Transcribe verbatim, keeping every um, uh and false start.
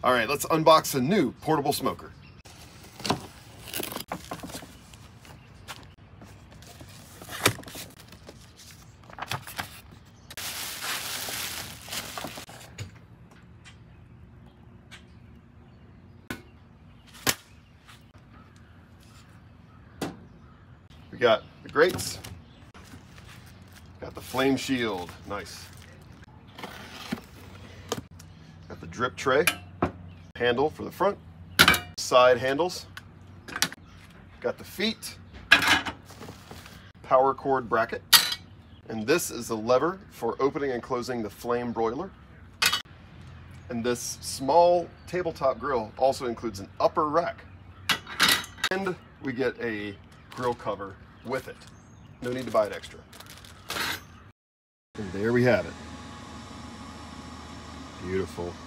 All right, let's unbox a new portable smoker. We got the grates, got the flame shield, nice. Got the drip tray, handle for the front, side handles, got the feet, power cord bracket, and this is the lever for opening and closing the flame broiler. And this small tabletop grill also includes an upper rack. And we get a grill cover with it. No need to buy it extra. And there we have it. Beautiful.